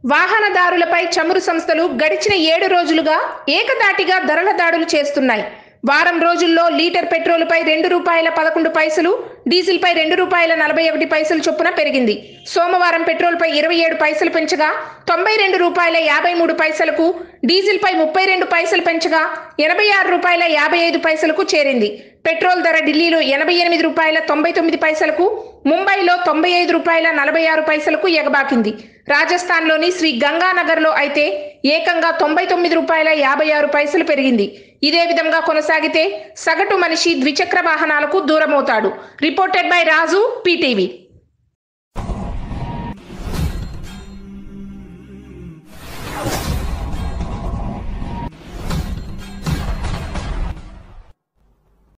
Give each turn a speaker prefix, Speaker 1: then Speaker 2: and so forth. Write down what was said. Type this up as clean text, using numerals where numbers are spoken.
Speaker 1: వాహనదారులపై చమురు సంస్థలు గడిచిన 7 రోజులుగా ఏకధాటిగా ధరల దాడులు చేస్తున్నాయి. వారం రోజుల్లో లీటర్ పెట్రోలుపై ₹2.11, డీజిల్పై ₹2.41 చొప్పున పెరిగింది. సోమవారం పెట్రోల్పై 27 పైసలు పెంచగా ₹92.53కు, డీజిల్పై 32 పైసలు పెంచగా ₹86.55కు చేరింది. పెట్రోల్ ధర ఢిల్లీలో ₹88.99కు, ముంబైలో ₹95.46కు ఎగబాకింది. రాజస్థాన్లోని శ్రీ గంగానగర్లో అయితే ఏకంగా ₹99.56 పెరిగింది. ఇదే విధంగా కొనసాగితే సగటు మనిషి ద్విచక్ర వాహనాలకు దూరమవుతాడు. Reported by Raju, PTV.